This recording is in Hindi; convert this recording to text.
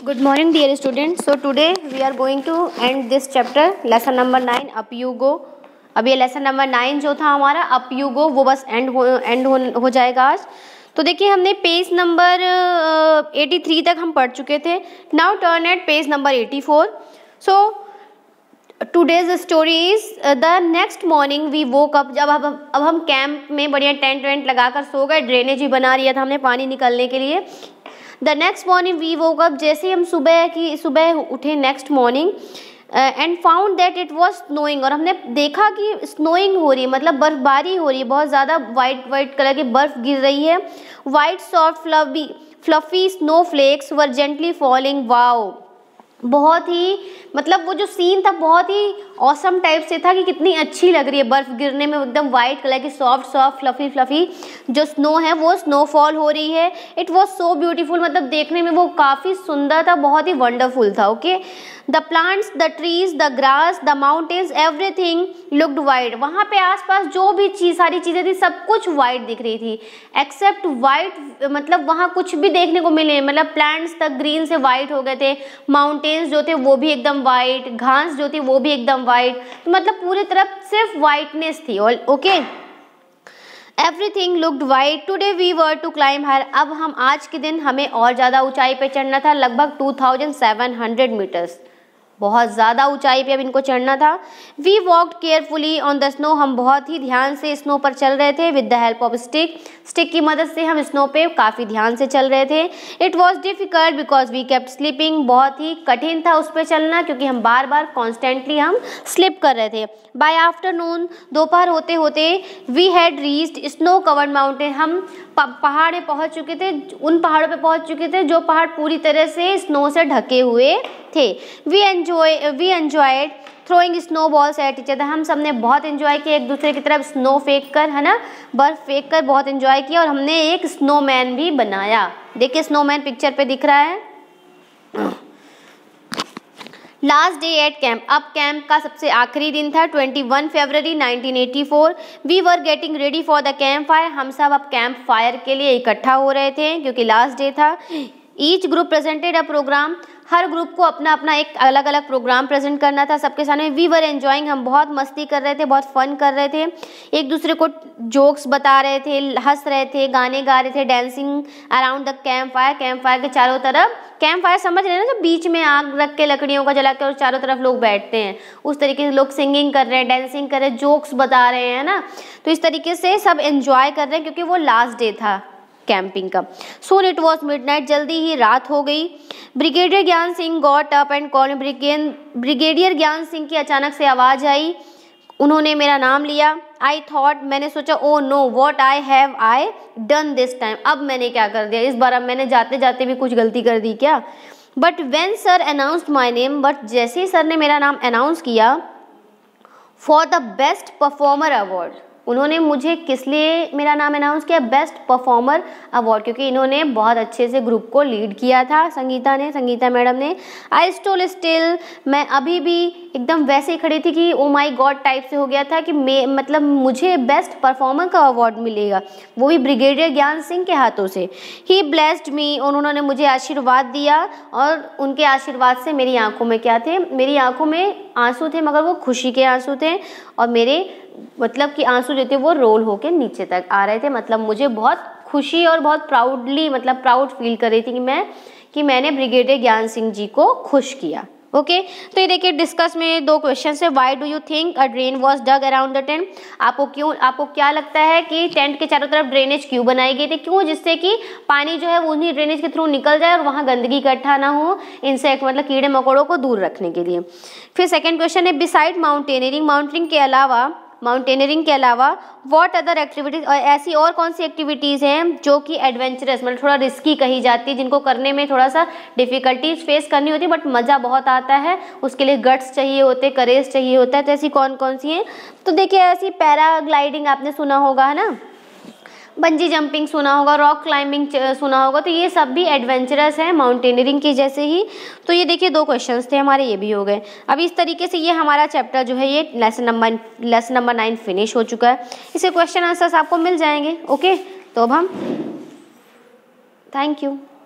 Good morning, dear students. So today we are going to end this chapter, lesson number 9 up you go. अब ये लेसन नंबर 9 जो था हमारा अप यू गो वो बस एंड हो जाएगा आज। तो देखिए हमने पेज नंबर 83 तक हम पढ़ चुके थे। Now turn at page number 84। So today's story is the next morning we woke up. जब अब हम कैंप में बढ़िया टेंट वेंट लगाकर सो गए, ड्रेनेज भी बना लिया था हमने पानी निकलने के लिए। The next morning we woke up, जैसे हम सुबह उठे next morning and found that it was snowing, और हमने देखा कि स्नोइंग हो रही है, मतलब बर्फबारी हो रही है, बहुत ज़्यादा वाइट कलर की बर्फ गिर रही है। White soft fluffy snow flakes were gently falling. Wow, बहुत ही मतलब वो जो सीन था बहुत ही ऑसम टाइप से था कि कितनी अच्छी लग रही है बर्फ गिरने में, एकदम वाइट कलर की सॉफ्ट फ्लफी जो स्नो है वो स्नोफॉल हो रही है। इट वॉज सो ब्यूटीफुल, मतलब देखने में वो काफ़ी सुंदर था, बहुत ही वंडरफुल था। Okay, the plants, the trees, the grass, the mountains, everything looked white. वहाँ पे आसपास जो भी सारी चीज़ें थी सब कुछ वाइट दिख रही थी, एक्सेप्ट वाइट, मतलब वहाँ कुछ भी देखने को मिले, मतलब प्लांट्स तक ग्रीन से वाइट हो गए थे, माउंटेन्स जो थे वो भी एकदम वाइट, घास जो थी वो भी एकदम वाइट, तो मतलब पूरी तरफ सिर्फ वाइटनेस थी। Okay, everything looked white. Today we were to climb higher. अब हम आज के दिन हमें और ज़्यादा ऊंचाई पे चढ़ना था, लगभग 2700 मीटर्स, बहुत ज़्यादा ऊंचाई पे अब इनको चढ़ना था। We walked carefully on the snow, हम बहुत ही ध्यान से स्नो पर चल रहे थे। With the help of stick की मदद से हम स्नो पे काफ़ी ध्यान से चल रहे थे। It was difficult because we kept slipping, बहुत ही कठिन था उस पर चलना क्योंकि हम बार बार कॉन्स्टेंटली हम स्लिप कर रहे थे। बाय आफ्टरनून, दोपहर होते होते, we had reached snow covered mountain, हम पहाड़ पे पहुँच चुके थे, उन पहाड़ों पे पहुँच चुके थे जो पहाड़ पूरी तरह से स्नो से ढके हुए थे। We enjoyed throwing snow balls at each other, हम सब ने बहुत एंजॉय किया एक दूसरे की तरफ स्नो फेंक कर, है ना, बर्फ फेंक कर बहुत एंजॉय किया। और हमने एक स्नोमैन भी बनाया, देखिए स्नोमैन पिक्चर पे दिख रहा है। लास्ट डे एट कैंप, अब कैंप का सबसे आखिरी दिन था, 21 फरवरी 1984। We were getting ready for the camp fire, हम सब अब कैंप फायर के लिए इकट्ठा हो रहे थे क्योंकि लास्ट डे था। Each group presented a programme, हर ग्रुप को अपना अपना एक अलग अलग प्रोग्राम प्रेजेंट करना था सबके सामने। वी वर एंजॉइंग, हम बहुत मस्ती कर रहे थे, बहुत फन कर रहे थे, एक दूसरे को जोक्स बता रहे थे, हंस रहे थे, गाने गा रहे थे, dancing around the camp fire, camp fire के चारों तरफ। कैंप फायर समझ रहे हैं ना, जो बीच में आग रख के लकड़ियों का जला के और चारों तरफ लोग बैठते हैं, उस तरीके से लोग सिंगिंग कर रहे हैं, डांसिंग कर रहे हैं, जोक्स बता रहे हैं ना, तो इस तरीके से सब एंजॉय कर रहे हैं क्योंकि वो लास्ट डे था कैंपिंग का। सोन इट वॉज मिडनाइट, जल्दी ही रात हो गई। Brigadier Gyan Singh got up and call, brigadier Gyan Singh की अचानक से आवाज़ आई, उन्होंने मेरा नाम लिया। आई थॉट, मैंने सोचा, oh no what I have I done this time, अब मैंने क्या कर दिया इस बार, अब मैंने जाते जाते भी कुछ गलती कर दी क्या। But when sir announced my name, but जैसे ही सर ने मेरा नाम अनाउंस किया, for the best performer award, उन्होंने मुझे किस लिए मेरा नाम अनाउंस किया, बेस्ट परफॉर्मर अवार्ड, क्योंकि इन्होंने बहुत अच्छे से ग्रुप को लीड किया था, संगीता मैडम ने। आई स्टोल स्टिल, मैं अभी भी एकदम वैसे ही खड़ी थी कि ओ माई गॉड टाइप से हो गया था कि मतलब मुझे बेस्ट परफॉर्मर का अवार्ड मिलेगा, वो भी ब्रिगेडियर ज्ञान सिंह के हाथों से। ही ब्लेस्ड मी, उन्होंने मुझे आशीर्वाद दिया, और उनके आशीर्वाद से मेरी आंखों में क्या थे, मेरी आंखों में आंसू थे, मगर वो खुशी के आंसू थे, और मेरे मतलब कि आंसू जो थे वो रोल होके नीचे तक आ रहे थे, मतलब मुझे बहुत खुशी और बहुत प्राउडली, मतलब प्राउड फील कर रही थी कि मैंने ब्रिगेडियर ज्ञान सिंह जी को खुश किया। ओके, तो ये देखिए डिस्कस में 2 क्वेश्चन है। Why do you think a drain was dug around the tent, आपको क्या लगता है कि टेंट के चारों तरफ ड्रेनेज क्यों बनाई गई थी, क्यों, जिससे कि पानी जो है वो उन्हीं ड्रेनेज के थ्रू निकल जाए और वहाँ गंदगी इकट्ठा ना हो, इंसेक्ट मतलब कीड़े मकोड़ों को दूर रखने के लिए। फिर सेकेंड क्वेश्चन है, बिसाइड माउंटेनियरिंग के अलावा व्हाट अदर एक्टिविटीज़, और ऐसी और कौन सी एक्टिविटीज़ हैं जो कि एडवेंचरस, मतलब थोड़ा रिस्की कही जाती है, जिनको करने में थोड़ा सा डिफ़िकल्टीज फेस करनी होती है बट मज़ा बहुत आता है, उसके लिए गट्स चाहिए होते, करेज चाहिए होता है, तो ऐसी कौन कौन सी हैं। तो देखिए ऐसी पैराग्लाइडिंग आपने सुना होगा, है ना, बंजी जंपिंग सुना होगा, रॉक क्लाइंबिंग सुना होगा, तो ये सब भी एडवेंचरस है माउंटेनियरिंग की जैसे ही। तो ये देखिए 2 क्वेश्चंस थे हमारे, ये भी हो गए। अब इस तरीके से ये हमारा चैप्टर जो है ये लेसन नंबर 9 फिनिश हो चुका है। इसे क्वेश्चन आंसर्स आपको मिल जाएंगे। ओके, तो अब हम थैंक यू।